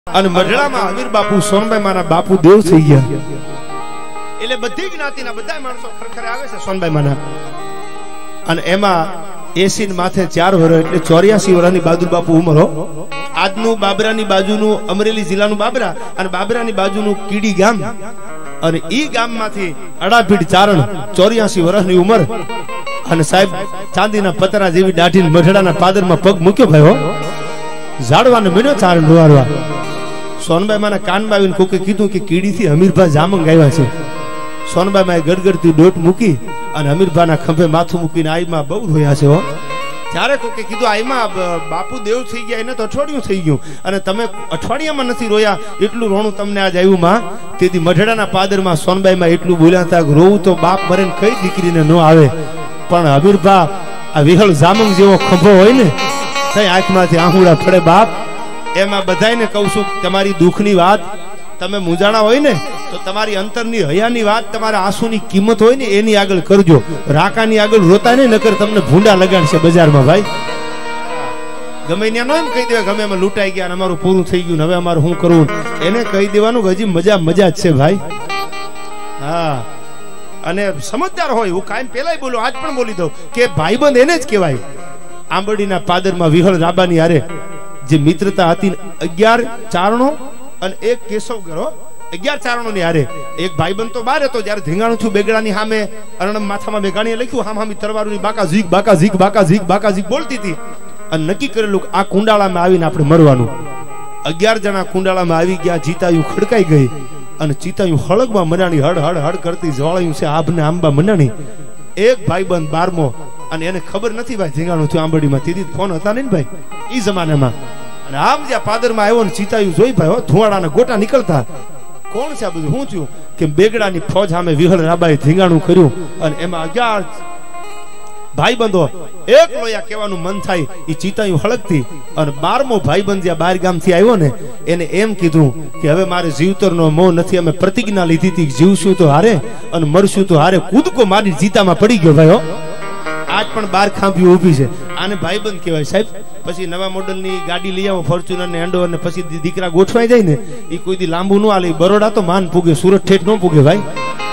અને મઢડામાં અમીર બાપુ સોનબાઈ માના બાપુ દેવ થઈ ગયા એટલે બધી જ્ઞાતિના બધા માણસો ખરખરે આવે છે સોનબાઈ માના અને એમાં 80 ને માથે 4 વર્ષ એટલે 84 વર્ષની બહાદુર બાપુ ઉંમરો આજનું બાબરાની બાજુનું અમરેલી જિલ્લાનું બાબરા અને બાબરાની બાજુનું કીડી ગામ અને ઈ ગામમાંથી અડાપીડ ચારણ 84 વર્ષની ઉંમર અને સાહેબ ચાંદીના પતરા જેવી દાઢી મઢડાના પાદરમાં પગ મૂક્યો ભાઈઓ ઝાડવાને મેળ્યો ચારણ રોવારવા સોનબાઈ માના કાનમાં આવીને કોકે કીધું કે કીડીથી અમીરભા જામંગ આવ્યા છે સોનબાઈ માએ ગડગડતી ડોટ મૂકી અને અમીરભાના ખંભે માથું મૂકીને આઈમાં બહુ રોયા છે હો ત્યારે કોકે કીધું આઈમાં બાપુ દેવ થઈ ગયા એને તો અઠવાડિયું થઈ ગયું અને તમે અઠવાડિયામાં નથી રોયા એટલું રોણું તમને આજ આવ્યું માં તેથી મઢડાના પાદરમાં સોનબાઈમાં એટલું બોલ્યા હતા કે રોવું તો બાપ મરે ને કઈ દીકરીને ન આવે પણ અમીરભા આ વિહળ જામંગ જેવો ખંભો હોય ને તઈ આંખમાંથી આહુડા ફળે બાપ એમાં બધાને કહું છું તમારી દુઃખની વાત તમે મૂંઝાણા હોય ને તો તમારી અંતરની હયાની વાત તમારા આંસુની કિંમત હોય ને એની આગળ કરજો રાકાની આગળ રોતા નહીં નકર તમને ભૂંડા લગાડશે બજારમાં ભાઈ ગમે ત્યાં નો એમ કહી દેવા ગમે એમાં લૂંટાઈ ગયા અમારું પૂરું થઈ ગયું હવે અમારું શું કરવું એને કહી દેવાનું હજી મજા જ છે ભાઈ હા અને સમજદાર હોય હું કાયમ પેલા બોલું આજ પણ બોલી દઉં કે ભાઈબંધ એને જ કહેવાય આંબરડીના પાદરમાં વિહળ રાબાની હારે જે મિત્રતા હતી 11 ચારણો અને એક કેશવ ગરો 11 ચારણો ની હારે એક ભાઈબંધ તો બાર હતો જ્યારે ધીંગાણું થયું બેગડાની સામે અરણમ માથામાં મેઘાણીએ લખ્યું હામી તરવારોની બાકા ઝીક બાકા ઝીક બાકા ઝીક બાકા ઝીક બોલતી હતી અને નક્કી કરેલું આ કુંડાળામાં આવીને આપણે મરવાનું 11 જણા કુંડાળામાં આવી ગયા જીતાયું ખડકાઈ ગઈ અને ચિતાયું હળગમાં મનાણી હડ હડ હડ કરતી જ્વાળાયું છે આભને આંબા મનાણી એક ભાઈબંધ 12મો અને એને ખબર નથી ભાઈ ધીંગાણું થયું આંબડીમાં તેથી ફોન હતા ને ભાઈ ઈ જમાનામાં અને આમ જ્યાં પાદરમાં આવ્યો ને ચિતાયું જોઈ ભાઈ ધુવાડાના ગોટા નીકળતા કોણ છે આ બધું શું થયું કે બેગડાની ફોજ સામે વિહળ રાબાએ ધીંગાણું કર્યું અને એમાં 11 ભાઈબંધો એક લોયા કહેવાનું મન થાય ઈ ચિતાયું હળગતી અને 12મો ભાઈબંધ જ્યાં બહાર ગામથી આવ્યો ને એને એમ કીધું કે હવે મારે જીવતરનો મોહ નથી અમે પ્રતિજ્ઞા લીધી હતી જીવશું તો હારે અને મરશું તો હારે કૂદકો મારી જીતામાં પડી ગયો ભાઈઓ આજ પણ 12 ખાંભી ઊભી છે આને ભાઈબંધ કહેવાય સાહેબ પછી નવા મોડલની ગાડી લઈ આવો ફોર્ચ્યુનર ને એન્ડોવર ને પછી દીકરા ગોઠવાઈ જાય ને એ કોઈ દી લાંબુ ન આલે બરોડા તો માન પૂગે સુરત ઠેઠ ન પૂગે ભાઈ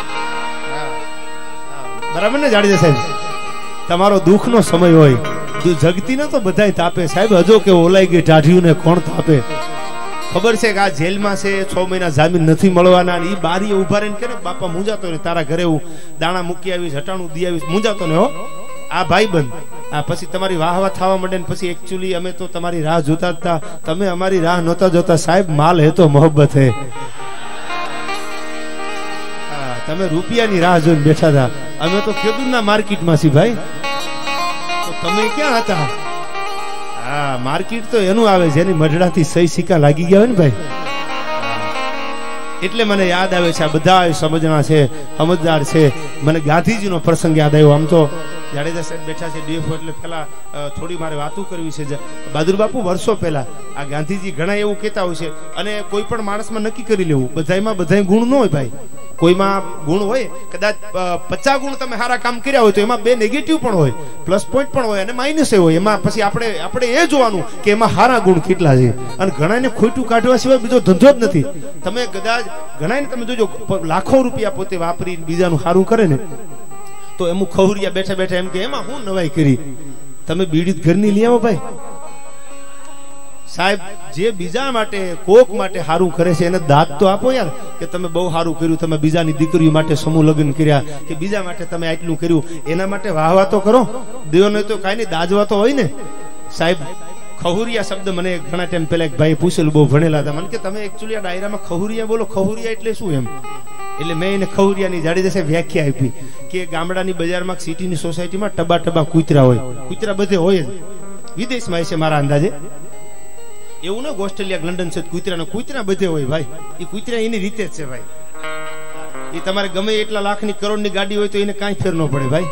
બરાબર ને જાડેજા સાહેબ તમારો દુઃખનો સમય હોય જગતી ને તો બધાય તાપે સાહેબ હજો કે ઓલાઈ ગઈ ટાઢિયું ને કોણ તાપે ખબર છે કે આ જેલમાં છે 6 મહિના જામીન નથી મળવાના અને ઈ બારીએ ઉભા રહીને કે બાપા મૂંઝાતો ને તારા ઘરે હું દાણા મૂકી આવીશ હટાણું દી આવીશ મૂંઝાતો ને હો આ ભાઈબંધ આ પછી તમારી વાહવા થવા માંડે ને પછી એકચ્યુઅલી અમે તો તમારી રાહ જોતા હતા તમે અમારી રાહ નહોતા જોતા સાહેબ માલ હે તો મોહબ્બત હે તમે રૂપિયાની રાહ જોઈને બેઠા હતા અમે તો ખેડૂતના માર્કેટમાં છીએ ભાઈ તો તમે ક્યાં હતા હા માર્કેટ તો એનું આવે જેની મઢડાથી સહી સિક્કા લાગી ગયા હોય ને ભાઈ એટલે મને યાદ આવે છે આ બધા સમજણા છે સમજદાર છે મને ગાંધીજીનો પ્રસંગ યાદ આવ્યો આમ તો જાડેજા સાહેબ બેઠા છે ડીએફઓ એટલે પેલા થોડી મારે વાતો કરવી છે બહાદુર બાપુ વર્ષો પહેલા આ ગાંધીજી ઘણા એવું કહેતા હોય છે અને કોઈ પણ માણસમાં નક્કી કરી લેવું બધામાં બધા ગુણ ન હોય ભાઈ કોઈમાં ગુણ હોય કદાચ 50 ગુણ તમે સારા કામ કર્યા હોય તો એમાં 2 નેગેટિવ પણ હોય પ્લસ પોઈન્ટ પણ હોય અને માઇનસ હોય એમાં પછી આપણે એ જોવાનું કે એમાં સારા ગુણ કેટલા છે અને ઘણાને ખોટું કાઢવા સિવાય બીજો ધંધો જ નથી તમે કદાચ ઘણાને તમે જોજો લાખો રૂપિયા પોતે વાપરીને બીજાનું સારું કરે ને તો એમ ખવરિયા બેઠા બેઠા એમ કે એમાં હું નવાઈ કરી તમે બીડી ઘરની લઈ આવો ભાઈ સાહેબ જે બીજા માટે કોક માટે સારું કરે છે એને દાદ તો આપો યાર કે તમે બહુ સારું કર્યું તમે બીજાની દીકરીઓ માટે સમૂહ લગ્ન કર્યા કે બીજા માટે તમે આટલું કર્યું એના માટે વાહવા તો કરો દેવને તો કાંઈ નહીં દાજવા તો હોય ને સાહેબ ખહુરિયા શબ્દ મને ઘણા ટાઈમ પહેલા એક ભાઈ પૂછેલું બહુ ભણેલા હતા મને કે તમે એકચ્યુઅલી આ ડાયરામાં ખહુરિયા બોલો ખહુરિયા એટલે શું એમ એટલે મેં એને ખહુરિયાની જાડેજા સાહેબ વ્યાખ્યા આપી કે ગામડાની બજારમાં સિટીની સોસાયટીમાં ટબા કૂતરા હોય કૂતરા બધે હોય જ વિદેશમાં છે મારા અંદાજે એવું ને ઓસ્ટ્રેલિયા લંડન છે કૂતરા બધે હોય ભાઈ એ કૂતરા એની રીતે જ છે ભાઈ એ તમારે ગમે એટલા લાખની કરોડની ગાડી હોય તો એને કાંઈ ફેર ન પડે ભાઈ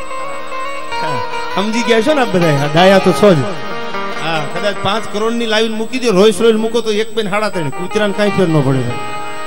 સમજી ગયા છો ને બધા ડાયા તો છો જ હા કદાચ 5 કરોડની લાવીને મૂકી દો રોયસ મૂકો તો 1 બેન 3.5 કૂતરાને કાંઈ ફેર ન પડે ભાઈ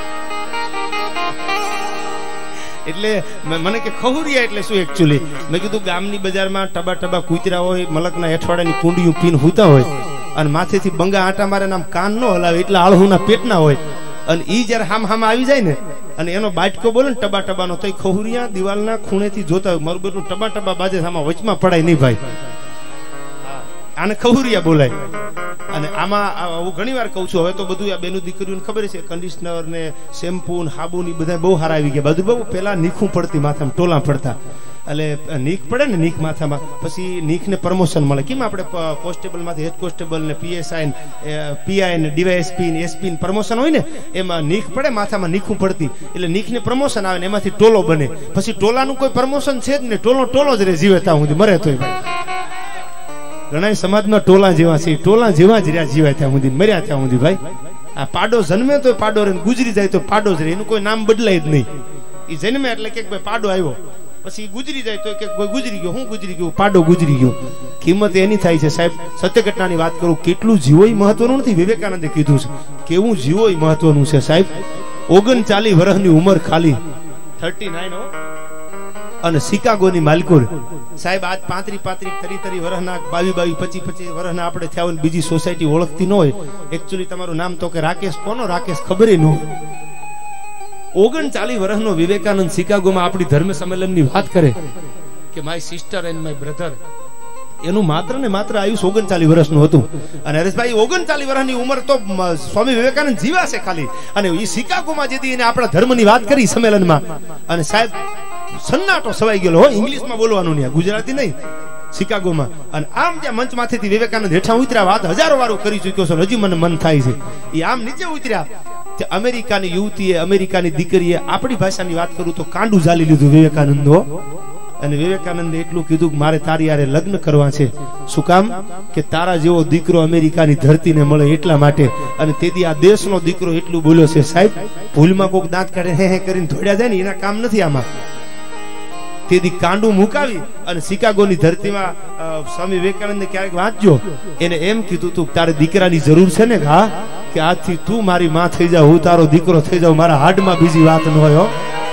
એટલે મને કે ખહુરિયા એટલે શું એકચ્યુઅલી મેં કીધું ગામની બજારમાં ટબા કૂતરા હોય મલકના અઠવાડિયાની કુંડીયું પીન હુતા હોય અને માથેથી બંગા આટા મારે આમ કાન ન હલાવે એટલા આળહુના પેટના હોય અને ઈ જ્યારે હામ આવી જાય ને અને એનો બાટકો બોલે ને ટબા ટબાનો તો ખહુરિયા દિવાલના ખૂણેથી જોતા હોય મારું બેટું ટબા ટબા બાજે આમાં વચમાં પડાય નહીં ભાઈ, આને ખહુરિયા બોલાય. અને આમાં હું ઘણી વાર કહું છું, હવે તો બધું આ બેનું દીકરીઓને ખબર છે, કન્ડિશનર ને શેમ્પુ ને હાબુ ને બધા બહુ સારા આવી ગયા. બધું બહુ પેલા નીખું પડતી માથામાં, ટોલા પડતા, એટલે નીક પડે ને નીક માથામાં, પછી નીકને પ્રમોશન મળે. કેમ આપણે કોન્સ્ટેબલ માંથી હેડ કોન્સ્ટેબલ ને પીએસઆઈ પીઆઈ ને ડીવાયએસપી ને એસપી ને પ્રમોશન હોય ને, એમાં નીક પડે માથામાં, નીખું પડતી એટલે નીકને પ્રમોશન આવે ને એમાંથી ટોલો બને. પછી ટોલાનું કોઈ પ્રમોશન છે જ ને, ટોલો જ રે જીવે ત્યાં સુધી મરે તોય ભાઈ. ઘણા સમાજમાં ટોલા જેવા છે, ટોલા જેવા જ રહ્યા જીવાય ત્યાં સુધી, મર્યા ત્યાં સુધી ભાઈ. આ પાડો જન્મે તો પાડો રે, ગુજરી જાય તો પાડો જ રે, એનું કોઈ નામ બદલાય જ નહીં. એ જન્મે એટલે કે ભાઈ પાડો આવ્યો, પછી ગુજરી જાય તો કે કોઈ ગુજરી ગયો, હું ગુજરી ગયો, પાડો ગુજરી ગયો. કિંમત એની થાય છે સાહેબ. સત્ય ઘટનાની વાત કરું, કેટલું જીવો મહત્વનું નથી, વિવેકાનંદે કીધું છે કેવું જીવો મહત્વનું છે સાહેબ. 39 વર્ષની ઉંમર ખાલી 39 અને શિકાગોની માલકોર સાહેબ આજ 35 વર્ષના 22 25 વર્ષના આપણે થયા હોય, બીજી સોસાયટી ઓળખતી ન હોય. એકચ્યુઅલી તમારું નામ તો કે રાકેશ, કોનો રાકેશ ખબર ન હોય. 39 વર્ષનો વિવેકાનંદ શિકાગોમાં આપણી ધર્મ સંમેલનની વાત કરે કે my sister and my brother, એનું માત્ર ને માત્ર આયુષ 39 વર્ષનું હતું. અને હરેશભાઈ 39 વર્ષની ઉંમર તો સ્વામી વિવેકાનંદ જીવા છે ખાલી. અને એ શિકાગોમાં જેથી એને આપણા ધર્મની વાત કરી સંમેલનમાં, અને સાહેબ સન્નાટો સવાઈ ગયેલો હોય, ઇંગ્લિશમાં બોલવાનું નહીં, ગુજરાતી નહીં, શિકાગોમાં. અને આમ જ્યાં મંચ માંથી વિવેકાનંદ હેઠા ઉતર્યા, વાત હજારો વારો કરી ચુક્યો છે, હજી મને મન થાય છે. એ આમ નીચે ઉતર્યા, અમેરિકાની યુવતીએ, અમેરિકાની દીકરીએ, આપણી ભાષાની વાત કરું તો કાંડું ઝાલી લીધું વિવેકાનંદો. અને વિવેકાનંદે એટલું કીધું કે મારે તારી હારે લગ્ન કરવા છે. શું કામ? કે તારા જેવો દીકરો અમેરિકાની ધરતીને મળે એટલા માટે. અને તેથી આ દેશનો દીકરો એટલું બોલ્યો છે સાહેબ, ભૂલમાં કોઈક દાંત કાઢે હે કરીને ધોડ્યા જાય ને, એના કામ નથી આમાં. તેથી કાંડું મુકાવી અને શિકાગોની ધરતીમાં સ્વામી વિવેકાનંદે ક્યારેક વાંચજો, એને એમ કીધું તું તારે દીકરાની જરૂર છે ને, હા કે આજથી તું મારી માં થઈ જાવ, હું તારો દીકરો થઈ જાવ, મારા હાડમાં બીજી વાત ન હોય.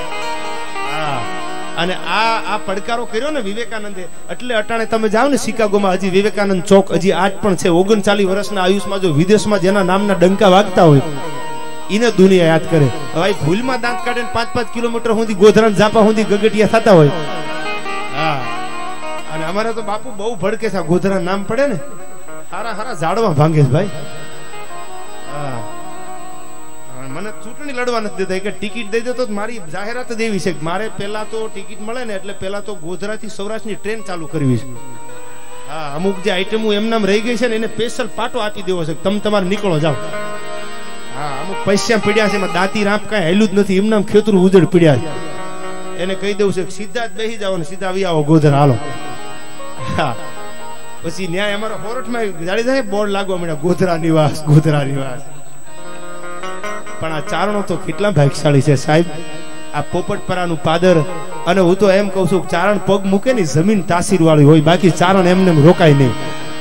અને આ પડકારો કર્યો ને વિવેકાનંદે, એટલે અટાણે તમે જાઓ ને શિકાગોમાં, હજી વિવેકાનંદ ચોક હજી આજ પણ છે. 39 વર્ષના આયુષમાં જો વિદેશમાં જેના નામના ડંકા વાગતા હોય એને દુનિયા યાદ કરે. હવે ભૂલમાં દાંત કાઢે 5-5 કિલોમીટર સુધી ગોધરા ઝાપા સુધી ગગટિયા થતા હોય. હા, અને અમારે તો બાપુ બહુ ભડકે છે, ગોધરા નામ પડે ને હારા ઝાડવા ભાંગે છે ભાઈ. હા, મને ચૂંટણી લડવા નથી દેતા કે ટિકિટ દઈ દે તો મારી જાહેરાત જ એવી છે કે મારે પેલા તો ટિકિટ મળે ને એટલે પેલા તો ગોધરાથી સૌરાષ્ટ્રની ટ્રેન ચાલુ કરવી છે. હા, અમુક જે આઈટમો એમનામ રહી ગઈ છે ને એને સ્પેશિયલ પાટો આપી દેવો છે, તમે તમારે નીકળો જાઓ. હા, અમુક પૈસા પીડ્યા છે, એમાં દાંતી રાંપ કઈ હેલું જ નથી, એમનામ ખેતરું ઉજળ પીડ્યા છે. એને કહી દેવું છે સીધા જ બેસી જાઓ ને સીધા આવી આવો ગોધરા હાલો. હા, પછી ન્યાય અમારો હોરઠમાં જાડી જાય બોર્ડ લાગવા મળ્યા, ગોધરા નિવાસ, ગોધરા નિવાસ. પણ આ ચારણો તો કેટલા ભાગ્યશાળી છે સાહેબ. આ પોપટપરાનું પાદર, અને હું તો એમ કઉ છું ચારણ પગ મૂકે ને જમીન તાસીર વાળી હોય, બાકી ચારણ એમને રોકાય નહીં.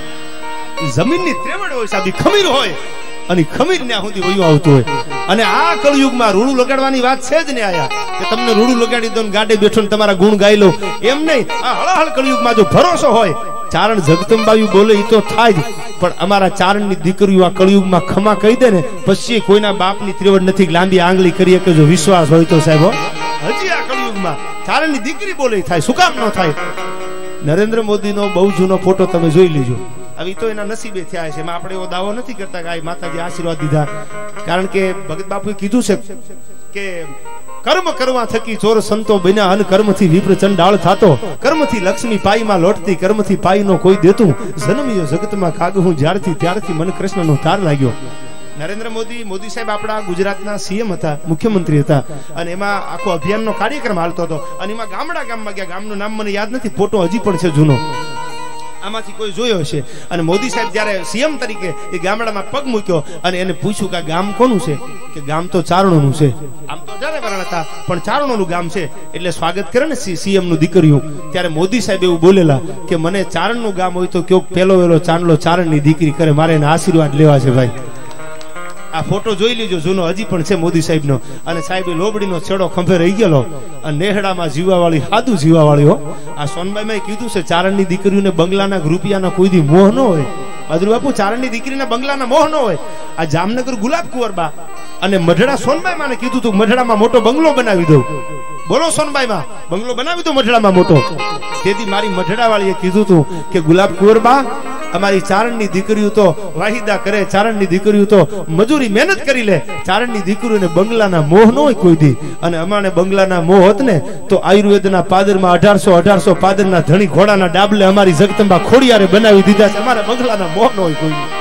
જમીનની ત્રેવડ હોય સાહેબ, ખમીર હોય, અને ખમીર ને સુધી વયું આવતું હોય. અને આ કળયુગમાં રૂડું લગાડવાની વાત છે જ ને આયા કે તમને રૂડું લગાડી દો, ગાડે બેઠો ને તમારા ગુણ ગાઈ લો, એમ નહીં. આ હળહળ કળયુગમાં જો ભરોસો હોય, ચારણ જગદંબાયું બોલે એ તો થાય જ, પણ અમારા ચારણની દીકરીઓ આ કળયુગમાં ખમા કહી દે ને, પછી કોઈના બાપની ત્રેવડ નથી લાંબી આંગળી કરીએ કે જો વિશ્વાસ હોય તો સાહેબ. હજી આ કળયુગમાં ચારણની દીકરી બોલે થાય, શું કામ ન થાય? નરેન્દ્ર મોદીનો બહુ જૂનો ફોટો તમે જોઈ લેજો. હવે તો એના નસીબે થયા છે, એમાં આપણે એવો દાવો નથી કરતા કે માતાજી આશીર્વાદ દીધા. કારણ કે ભગત બાપુએ કીધું છે કે કર્મ કરવા થકી ચોર સંતો બન્યા, અન કર્મથી વિપ્ર ચંડાળ થાતો, કર્મથી લક્ષ્મી પાઈમાં લોટતી, કર્મથી પાઈ નો કોઈ દેતું, જન્મ્યો જગતમાં કાગ હું જ્યારથી ત્યારથી મન કૃષ્ણનો તાર લાગ્યો. નરેન્દ્ર મોદી સાહેબ આપણા ગુજરાતના સીએમ હતા, મુખ્યમંત્રી હતા, અને એમાં આખો અભિયાનનો કાર્યક્રમ હાલતો હતો. અને એમાં ગામમાં ગયા, ગામનું નામ મને યાદ નથી, ફોટો હજી પણ છે જૂનો, આમાંથી કોઈ જોયો છે. અને મોદી સાહેબ જયારે સીએમ તરીકે એ ગામડામાં પગ મૂક્યો અને એને પૂછ્યું કે ગામ કોનું છે, કે ગામ તો ચારણોનું છે. આમ તો જ્યારે વરણ હતા પણ ચારણોનું ગામ છે, એટલે સ્વાગત કરે ને સીએમ નું દીકરીઓ, ત્યારે મોદી સાહેબ એવું બોલેલા કે મને ચારણનું ગામ હોય તો કયો પેલો વેલો ચાંદલો ચારણની દીકરી કરે, મારે એના આશીર્વાદ લેવા છે ભાઈ. આ ફોટો જોઈ લીજો, જૂનો હજી પણ છે મોદી સાહેબ નો. અને સાહેબ લોબડીનો છેડો ખંભે રહી ગયેલો, અને નેહડામાં જીવાવાળી, સાદું જીવાવાળી હો. આ સોનબાઈમાં કીધું છે ચારણની દીકરીઓને બંગલાના રૂપિયાના કોઈ દી મોહ ન હોય, બહાદુર બાપુ ચારણની દીકરીના બંગલાના મોહ ન હોય. આ જામનગર ગુલાબ કુંવરબા અને મઢડા સોનબાઈ માને કીધું તું મઢડામાં મોટો બંગલો બનાવી દઉં. બોલો સોનબાઈ માં બંગલો બનાવી દો મઢડામાં મોટો. તેથી મારી મઢડા વાળીએ કીધું તું કે ગુલાબ કુંવરબા અમારી ચારણની દીકરીઓ તો વાહિદા કરે, ચારણની દીકરીઓ તો મજૂરી મહેનત કરી લે, ચારણની દીકરીઓને બંગલાના મોહ ન હોય કોઈ દી. અને અમારે બંગલાના મોહ હોત ને તો આયુર્વેદના પાદરમાં 1800 પાદરના ધણી ઘોડાના ડાબલે અમારી જગદંબા ખોડિયારે બનાવી દીધા છે. અમારા બંગલાના મોહ ન હોય કોઈ દી.